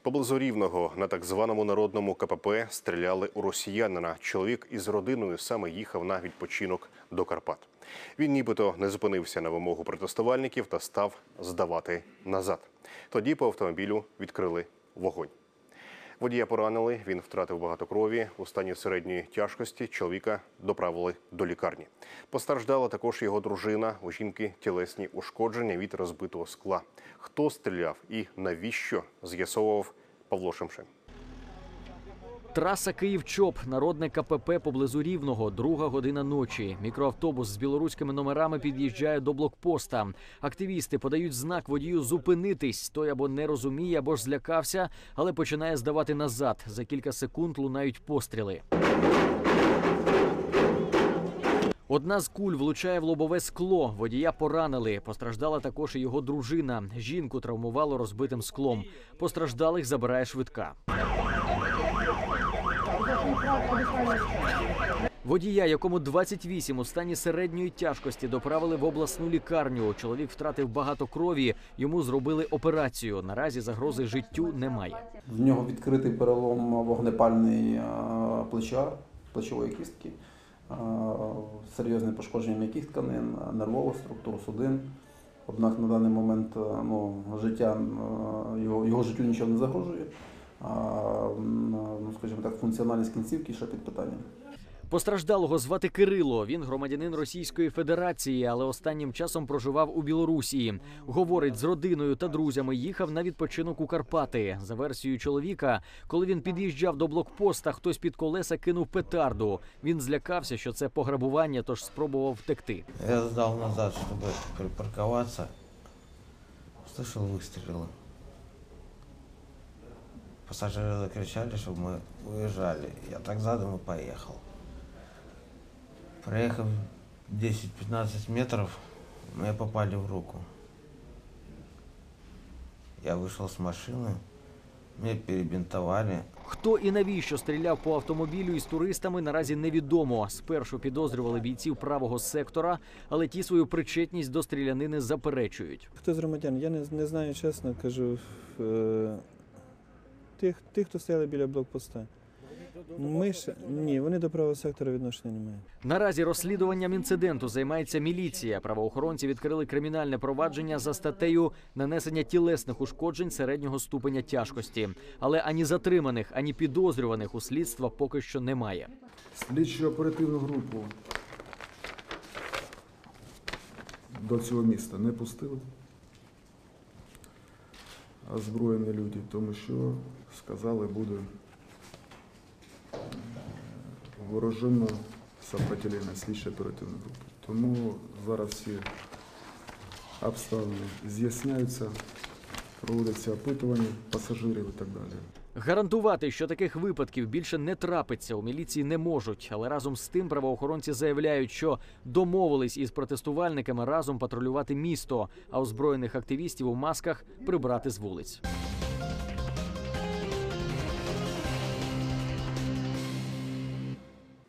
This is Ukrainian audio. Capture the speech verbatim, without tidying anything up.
Поблизу Рівного на так званому народному ка пе пе стріляли у росіянина. Чоловік із родиною саме їхав на відпочинок до Карпат. Він нібито не зупинився на вимогу протестувальників та став здавати назад. Тоді по автомобілю відкрили вогонь. Водія поранили, він втратив багато крові. У стані середньої тяжкості чоловіка доправили до лікарні. Постраждала також його дружина. У жінки тілесні ушкодження від розбитого скла. Хто стріляв і навіщо, з'ясовував Павло Шемшин. Траса Київ-Чоп, народне ка пе пе поблизу Рівного, друга година ночі. Мікроавтобус з білоруськими номерами під'їжджає до блокпоста. Активісти подають знак водію зупинитись. Той або не розуміє, або ж злякався, але починає здавати назад. За кілька секунд лунають постріли. Одна з куль влучає в лобове скло. Водія поранили. Постраждала також і його дружина. Жінку травмувало розбитим склом. Постраждалих забирає швидка. Водія, якому двадцять вісім, у стані середньої тяжкості, доправили в обласну лікарню. Чоловік втратив багато крові, йому зробили операцію. Наразі загрози життю немає. В нього відкритий перелом вогнепальний плеча, плечової кістки, серйозне пошкодження м'яких тканин, нервових структур, судин. Однак на даний момент ну, життя, його, його життю нічого не загрожує. А, ну, скажімо так, функціональність кінцівки ще під питанням. Постраждалого звати Кирило. Він громадянин Російської Федерації, але останнім часом проживав у Білорусі. Говорить, з родиною та друзями їхав на відпочинок у Карпати. За версією чоловіка, коли він під'їжджав до блокпоста, хтось під колеса кинув петарду. Він злякався, що це пограбування, тож спробував втекти. Я здав назад, щоб припаркуватися. Слышал вистріли. Пассажиры закричали, чтобы мы уезжали. Я так задом и поехал. Проехав десять-пятнадцать метров, мне попали в руку. Я вышел с машины, меня перебинтовали. Хто і навіщо стріляв по автомобілю із туристами, наразі невідомо. Спершу підозрювали бійців правого сектора, але ті свою причетність до стрілянини заперечують. Хто з громадян? Я не, не знаю, чесно кажу. Е Тих, тих, хто стояли біля блокпоста. Ми ж, ні, вони до правого сектора відношення не мають. Наразі розслідуванням інциденту займається міліція. Правоохоронці відкрили кримінальне провадження за статтею нанесення тілесних ушкоджень середнього ступеня тяжкості. Але ані затриманих, ані підозрюваних у слідства поки що немає. Слідчо-оперативну групу до цього міста не пустили. Озброєні люди, тому що сказали, буде ворожено сопротивлення слідчої оперативної групи. Тому зараз всі обставини з'ясняються, проводяться опитування пасажирів і так далі. Гарантувати, що таких випадків більше не трапиться, у міліції не можуть. Але разом з тим правоохоронці заявляють, що домовились із протестувальниками разом патрулювати місто, а озброєних активістів у масках прибрати з вулиць.